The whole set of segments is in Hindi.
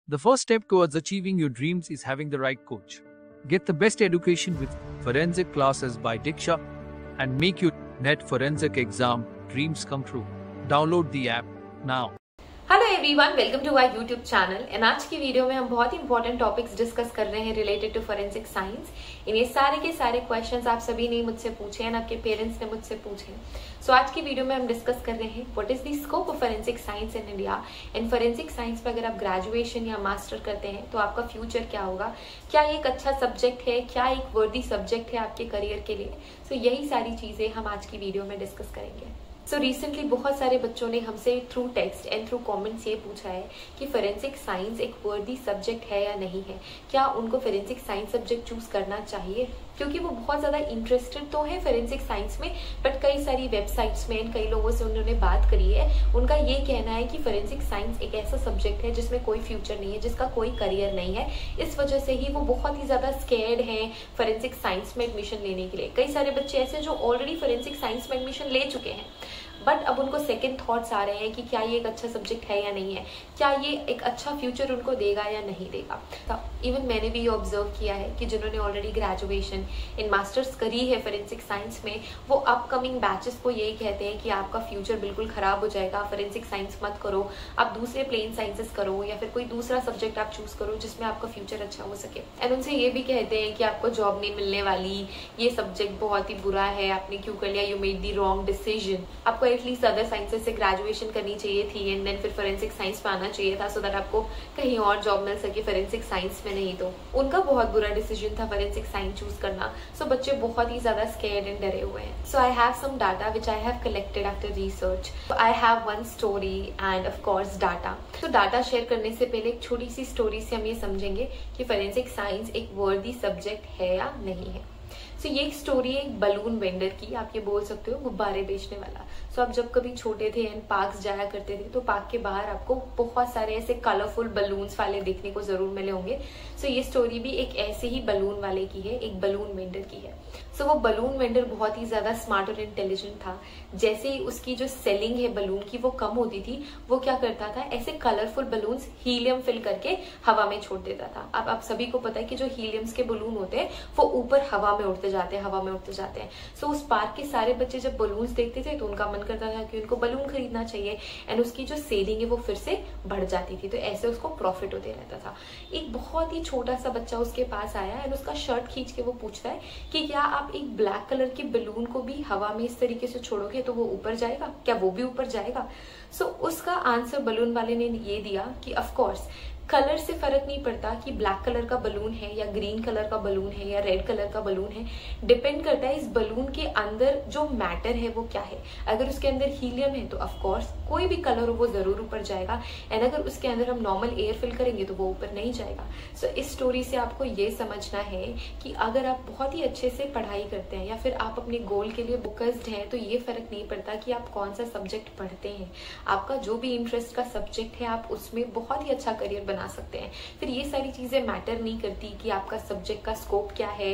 The first step towards achieving your dreams is having the right coach. Get the best education with forensic classes by Diksha and make your NET forensic exam dreams come true. Download the app now. Hello everyone, welcome to our YouTube channel. And आज की वीडियो में हम बहुत ही इंपॉर्टेंट टॉपिक्स डिस्कस कर रहे हैं रिलेटेड टू फोरेंसिक साइंस। इन ये सारे के सारे क्वेश्चंस आप सभी ने मुझसे पूछे हैं, आपके पेरेंट्स ने मुझसे पूछे हैं। सो आज की वीडियो में हम डिस्कस कर रहे हैं what is the scope of forensic science in India. And forensic science में अगर आप ग्रेजुएशन या मास्टर करते हैं तो आपका फ्यूचर क्या होगा, क्या ये एक अच्छा सब्जेक्ट है, क्या एक वर्दी सब्जेक्ट है आपके करियर के लिए। सो यही सारी चीजें हम आज की वीडियो में डिस्कस करेंगे। सो रिसेंटली बहुत सारे बच्चों ने हमसे through text and through comments ये पूछा है कि फोरेंसिक साइंस एक वर्दी सब्जेक्ट है या नहीं है, क्या उनको फोरेंसिक साइंस सब्जेक्ट चूज करना चाहिए, क्योंकि वो बहुत ज्यादा इंटरेस्टेड तो है फोरेंसिक साइंस में, बट कई सारी वेबसाइट्स में कई लोगों से उन्होंने बात करी है, उनका ये कहना है कि फोरेंसिक साइंस एक ऐसा सब्जेक्ट है जिसमें कोई फ्यूचर नहीं है, जिसका कोई करियर नहीं है। इस वजह से ही वो बहुत ही ज्यादा स्केर्ड हैं फोरेंसिक साइंस में एडमिशन लेने के लिए। कई सारे बच्चे ऐसे जो ऑलरेडी फोरेंसिक साइंस में एडमिशन ले चुके हैं, बट अब उनको सेकंड थॉट्स आ रहे हैं कि क्या ये एक अच्छा सब्जेक्ट है या नहीं है, क्या ये एक अच्छा फ्यूचर उनको देगा या नहीं देगा। इवन मैंने भी ये ऑब्जर्व किया है कि जिन्होंने ऑलरेडी ग्रेजुएशन इन मास्टर्स करी है फोरेंसिक साइंस में, वो अपकमिंग बैचेस को यही कहते हैं कि आपका फ्यूचर बिल्कुल खराब हो जाएगा, फोरेंसिक साइंस मत करो, आप दूसरे प्लेन साइंसेस करो या फिर कोई दूसरा सब्जेक्ट आप चूज करो जिसमें आपका फ्यूचर अच्छा हो सके। एंड उनसे ये भी कहते हैं कि आपको जॉब नहीं मिलने वाली, ये सब्जेक्ट बहुत ही बुरा है, आपने क्यों कर लिया, you made the wrong decision, आपको एटलीस्ट अदर साइंसेस से ग्रेजुएशन करनी चाहिए थी एंड देन फिर फोरेंसिक साइंस में आना चाहिए था सो दैट आपको कहीं और जॉब मिल सके, फोरेंसिक साइंस में नहीं। तो उनका बहुत बुरा डिसीजन था फोरेंसिक साइंस चूज करना। सो बच्चे बहुत ही ज्यादा स्केर्ड एंड डरे हुए हैं। So I have some data which I have collected after research. I have one story and of course data. तो डाटा शेयर करने से पहले एक छोटी सी स्टोरी से हम ये समझेंगे कि फोरेंसिक साइंस एक वर्दी सब्जेक्ट है या नहीं है। सो ये एक स्टोरी है एक बलून वेंडर की, आप ये बोल सकते हो गुब्बारे बेचने वाला। सो आप जब कभी छोटे थे एंड पार्क्स जाया करते थे तो पार्क के बाहर आपको बहुत सारे ऐसे कलरफुल बलून्स वाले देखने को जरूर मिले होंगे। सो ये स्टोरी भी एक ऐसे ही बलून वाले की है, एक बलून वेंडर की है। सो वो बलून वेंडर बहुत ही ज्यादा स्मार्ट और इंटेलिजेंट था। जैसे ही उसकी जो सेलिंग है बलून की वो कम होती थी, वो क्या करता था, ऐसे कलरफुल बलून्स हीलियम फिल करके हवा में छोड़ देता था। अब आप सभी को पता है कि जो हीलियम्स के बलून होते हैं वो ऊपर हवा में उड़ते जाते हैं, हवा में उड़ते जाते हैं। सो उस पार्क के सारे बच्चे जब बलून्स देखते थे तो उनका मन करता था कि उनको बलून खरीदना चाहिए एंड उसकी जो सेलिंग है वो फिर से बढ़ जाती थी। तो ऐसे उसको प्रॉफिट होते रहता था। एक बहुत ही छोटा सा बच्चा उसके पास आया एंड उसका शर्ट खींच के वो पूछता है कि क्या आप एक ब्लैक कलर की बलून को भी हवा में इस तरीके से छोड़ोगे तो वो ऊपर जाएगा, क्या वो भी ऊपर जाएगा? सो उसका आंसर बलून वाले ने ये दिया कि ऑफ कोर्स कलर से फर्क नहीं पड़ता कि ब्लैक कलर का बलून है या ग्रीन कलर का बलून है या रेड कलर का बलून है। डिपेंड करता है इस बलून के अंदर जो मैटर है वो क्या है। अगर उसके अंदर हीलियम है तो ऑफ कोर्स कोई भी कलर हो वो जरूर ऊपर जाएगा, एंड अगर उसके अंदर हम नॉर्मल एयर फिल करेंगे तो वो ऊपर नहीं जाएगा। सो इस स्टोरी से आपको ये समझना है कि अगर आप बहुत ही अच्छे से पढ़ाई करते हैं या फिर आप अपने गोल के लिए फोकस्ड हैं तो ये फर्क नहीं पड़ता कि आप कौन सा सब्जेक्ट पढ़ते हैं। आपका जो भी इंटरेस्ट का सब्जेक्ट है आप उसमें बहुत ही अच्छा करियर बना सकते हैं। फिर ये सारी चीजें मैटर नहीं करती कि आपका सब्जेक्ट का स्कोप क्या है,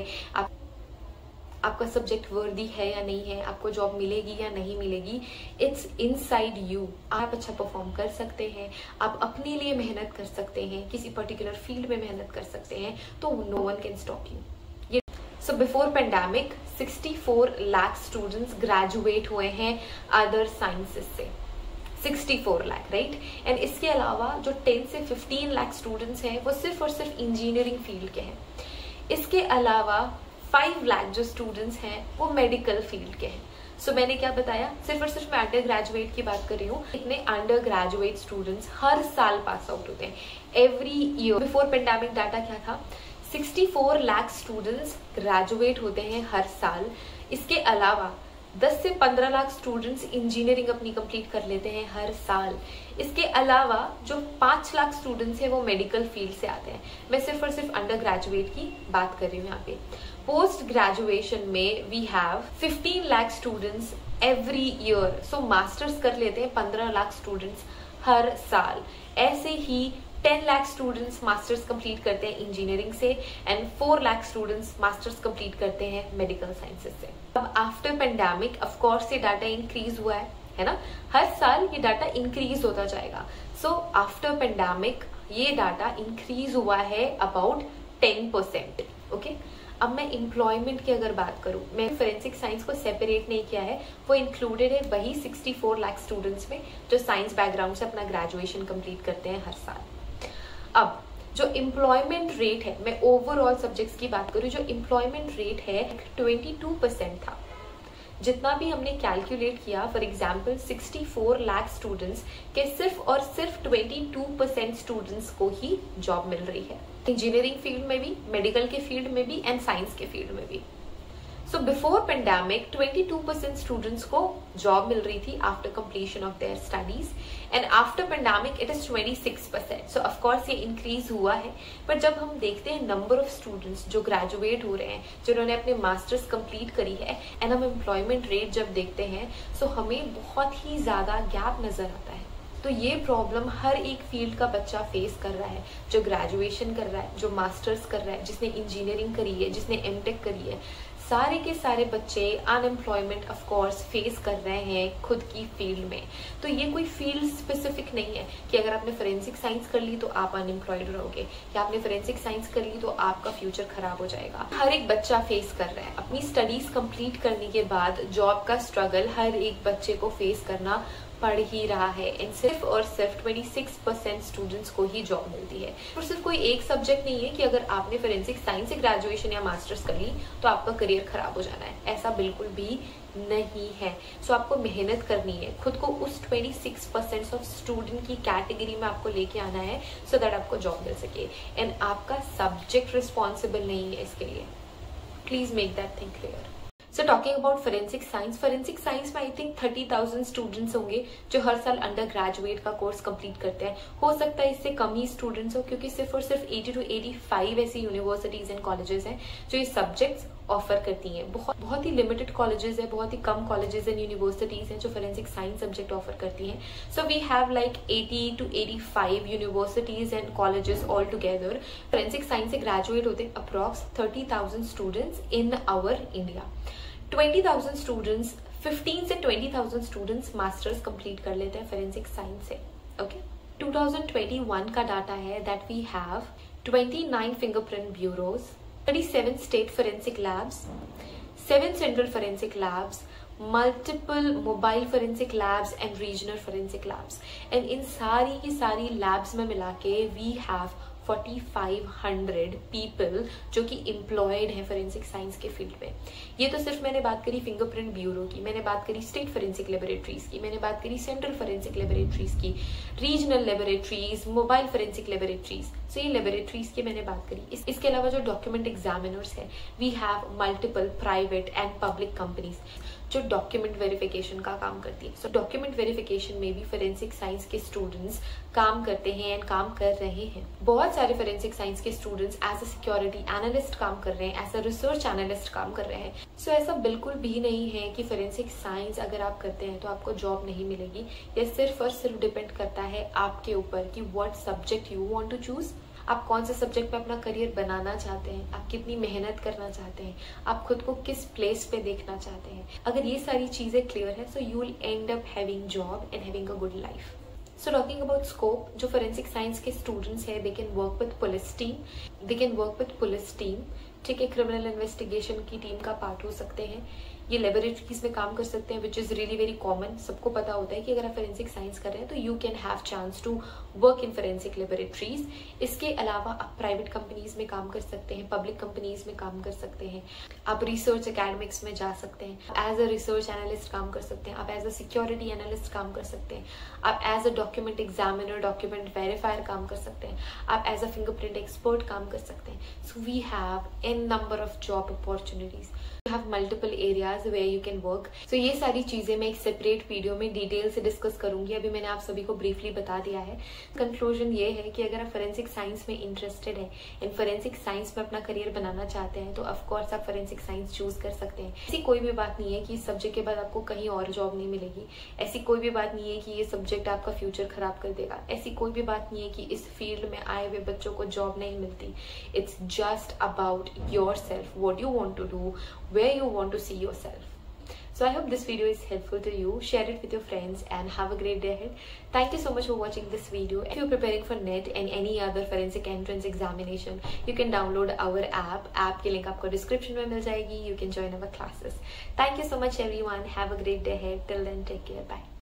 आपका सब्जेक्ट वर्दी है या नहीं है, आपको जॉब मिलेगी या नहीं मिलेगी। It's inside you. आप अच्छा परफॉर्म कर सकते हैं, आप अपने लिए मेहनत कर सकते हैं, किसी पर्टिकुलर फील्ड में मेहनत कर सकते हैं, तो no one can stop you. So before pandemic 64 lakh students graduate हुए हैं अदर साइंसेस से। 64 लाख, राइट। एंड इसके अलावा जो 10 से 15 लाख स्टूडेंट्स हैं वो सिर्फ और सिर्फ इंजीनियरिंग फील्ड के हैं। इसके अलावा 5 लाख जो स्टूडेंट्स हैं वो मेडिकल फील्ड के हैं। सो मैंने क्या बताया, सिर्फ और सिर्फ मैं अंडर ग्रेजुएट की बात कर रही हूँ। इतने अंडर ग्रेजुएट स्टूडेंट्स हर साल पास आउट होते हैं every year. Before pandemic data क्या था, 64 लाख स्टूडेंट्स ग्रेजुएट होते हैं हर साल। इसके अलावा 10 से 15 लाख स्टूडेंट्स इंजीनियरिंग अपनी कंप्लीट कर लेते हैं हर साल। इसके अलावा जो 5 लाख स्टूडेंट्स हैं वो मेडिकल फील्ड से आते हैं। मैं सिर्फ और सिर्फ अंडर ग्रेजुएट की बात कर रही हूँ यहाँ पे। पोस्ट ग्रेजुएशन में we have 15 lakh students every year. So masters कर लेते हैं 15 लाख स्टूडेंट्स हर साल। ऐसे ही 10 लाख स्टूडेंट्स मास्टर्स कंप्लीट करते हैं इंजीनियरिंग से and 4 lakh students masters complete करते हैं मेडिकल साइंसेज से। अब आफ्टर पेंडेमिक ऑफ कोर्स ये डाटा इंक्रीज हुआ है ना, हर साल ये डाटा इंक्रीज होता जाएगा। सो आफ्टर पेंडेमिक ये डाटा इंक्रीज हुआ है अबाउट 10%। ओके, अब मैं एम्प्लॉयमेंट की अगर बात करूं, मैं फोरेंसिक साइंस को सेपरेट नहीं किया है, वो इंक्लूडेड है वही 64 लाख स्टूडेंट्स में जो साइंस बैकग्राउंड से अपना ग्रेजुएशन कंप्लीट करते हैं हर साल। अब जो एम्प्लॉयमेंट रेट है, मैं ओवरऑल सब्जेक्ट्स की बात करूं, जो एम्प्लॉयमेंट रेट है 22% था। जितना भी हमने कैलकुलेट किया, फॉर एग्जाम्पल 64 लाख स्टूडेंट्स के सिर्फ और सिर्फ 22% स्टूडेंट्स को ही जॉब मिल रही है, इंजीनियरिंग फील्ड में भी, मेडिकल के फील्ड में भी एंड साइंस के फील्ड में भी। सो बिफोर पेंडेमिक 22% स्टूडेंट्स को जॉब मिल रही थी after completion of their studies, and after pandemic it is 26%। So of course ये इंक्रीज हुआ है, पर जब हम देखते हैं नंबर ऑफ स्टूडेंट्स जो ग्रेजुएट हो रहे हैं, जिन्होंने अपने मास्टर्स कंप्लीट करी है, एंड हम एम्प्लॉयमेंट रेट जब देखते हैं, सो हमें बहुत ही ज्यादा गैप नजर आता है। तो ये प्रॉब्लम हर एक फील्ड का बच्चा फेस कर रहा है, जो ग्रेजुएशन कर रहा है, जो मास्टर्स कर रहा है, जिसने इंजीनियरिंग करी है, जिसने एमटेक करी है, सारे के सारे बच्चे अनएम्प्लॉयमेंट ऑफ कोर्स फेस कर रहे हैं खुद की फील्ड में। तो ये कोई फील्ड स्पेसिफिक नहीं है कि अगर आपने फोरेंसिक साइंस कर ली तो आप अनएम्प्लॉयड रहोगे, या आपने फोरेंसिक साइंस कर ली तो आपका फ्यूचर खराब हो जाएगा। हर एक बच्चा फेस कर रहा है। अपनी स्टडीज कंप्लीट करने के बाद जॉब का स्ट्रगल हर एक बच्चे को फेस करना पढ़ ही रहा है, एंड सिर्फ और सिर्फ 26% स्टूडेंट्स को ही जॉब मिलती है। और सिर्फ कोई एक सब्जेक्ट नहीं है कि अगर आपने फोरेंसिक साइंस से ग्रेजुएशन या मास्टर्स कर ली तो आपका करियर खराब हो जाना है, ऐसा बिल्कुल भी नहीं है। सो आपको मेहनत करनी है, खुद को उस 26% ऑफ स्टूडेंट की कैटेगरी में आपको लेके आना है, सो दैट आपको जॉब मिल सके, एंड आपका सब्जेक्ट रिस्पॉन्सिबल नहीं है इसके लिए। Please make that thing clear. So talking about forensic science में आई थिंक 30,000 स्टूडेंट्स होंगे जो हर साल अंडर ग्रेजुएट का कोर्स कंप्लीट करते हैं। हो सकता है इससे कम ही स्टूडेंट्स हो, क्योंकि सिर्फ और सिर्फ 80 to 85 ऐसी यूनिवर्सिटीज एंड कॉलेजेस हैं जो ये सब्जेक्ट्स ऑफर करती हैं। बहुत ही लिमिटेड कॉलेजेस है, बहुत ही कम कॉलेजेस एंड यूनिवर्सिटीज हैं जो फोरेंसिक साइंस सब्जेक्ट ऑफर करती हैं। So we have like 80 to 85 universities and colleges all together. Forensic science से ग्रेजुएट होते approx 30,000 students in our India. 20,000 students, 15 से 20,000 स्टूडेंट्स मास्टर्स कंप्लीट कर लेते हैं फोरेंसिक साइंस से। ओके, 2021 का डाटा है that we have 29 fingerprint bureaus, 37 state forensic labs, 7 central forensic labs, multiple mobile forensic labs and regional forensic labs, and इन सारी की सारी लैब्स में मिला के वी हैव 4500 पीपल जो कि एम्प्लॉयड है फोरेंसिक साइंस के फील्ड में। ये तो सिर्फ मैंने बात करी फिंगरप्रिंट ब्यूरो की, मैंने बात करी स्टेट फोरेंसिक लेबोरेटरीज की, मैंने बात करी सेंट्रल फोरेंसिक लेबोरेटरीज की, regional laboratories, mobile forensic laboratories. So ये लेबोरेटरीज की मैंने बात करी। इसके अलावा जो डॉक्यूमेंट एग्जामिनर्स है, we have multiple private and public companies जो डॉक्यूमेंट वेरिफिकेशन का काम करती है। सो डॉक्यूमेंट वेरिफिकेशन में भी फोरेंसिक साइंस के स्टूडेंट्स काम करते हैं एंड काम कर रहे हैं। बहुत सारे फोरेंसिक साइंस के students as a security analyst काम कर रहे हैं, एज अ रिसर्च एनालिस्ट काम कर रहे हैं। सो ऐसा बिल्कुल भी नहीं है कि फोरेंसिक साइंस अगर आप करते हैं तो आपको जॉब नहीं मिलेगी। यह सिर्फ और सिर्फ डिपेंड करता है आपके ऊपर कि what subject you want to choose. आप कौन से सब्जेक्ट में अपना करियर बनाना चाहते हैं, आप कितनी मेहनत करना चाहते हैं, आप खुद को किस प्लेस पे देखना चाहते हैं। अगर ये सारी चीजें क्लियर है, so you will end up having job and having a good life. So talking about scope, जो फोरेंसिक साइंस के स्टूडेंट्स है, they can work with police team, ठीक है, क्रिमिनल इन्वेस्टिगेशन की टीम का पार्ट हो सकते हैं। ये लेबोरेटरीज में काम कर सकते हैं, which is really very common. सबको पता होता है कि अगर आप फोरेंसिक साइंस कर रहे हैं तो you can have chance to work in forensic laboratories. इसके अलावा आप प्राइवेट कंपनीज में काम कर सकते हैं, पब्लिक कंपनीज में काम कर सकते हैं, आप रिसर्च एकेडमिक्स में जा सकते हैं, एज अ रिसर्च एनालिस्ट काम कर सकते हैं, आप एज अ सिक्योरिटी एनालिस्ट काम कर सकते हैं, आप as a document examiner, document verifier काम कर सकते हैं, आप एज अ फिंगरप्रिंट एक्सपर्ट काम कर सकते हैं। So we have an number of job opportunities, you have multiple areas where you can work. So ये सारी चीजें मैं एक सेपरेट वीडियो में डिटेल से डिस्कस करूंगी। अभी मैंने आप सभी को ब्रीफली बता दिया है। कंक्लूजन ये है कि अगर आप फोरेंसिक साइंस में इंटरेस्टेड है, इन फोरेंसिक साइंस में अपना करियर बनाना चाहते हैं, तो ऑफकोर्स आप फोरेंसिक साइंस चूज कर सकते हैं। ऐसी कोई भी बात नहीं है कि इस सब्जेक्ट के बाद आपको कहीं और जॉब नहीं मिलेगी। ऐसी कोई भी बात नहीं है कि ये सब्जेक्ट आपका फ्यूचर खराब कर देगा। ऐसी कोई भी बात नहीं है कि इस फील्ड में आए हुए बच्चों को जॉब नहीं मिलती। It's just about yourself, what you want to do, where you want to see yourself. So I hope this video is helpful to you. Share it with your friends and have a great day ahead. Thank you so much for watching this video. If you're preparing for NET and any other forensic entrance examination, you can download our app. App की link आपको description में मिल जाएगी. You can join our classes. Thank you so much everyone. Have a great day ahead. Till then, take care. Bye.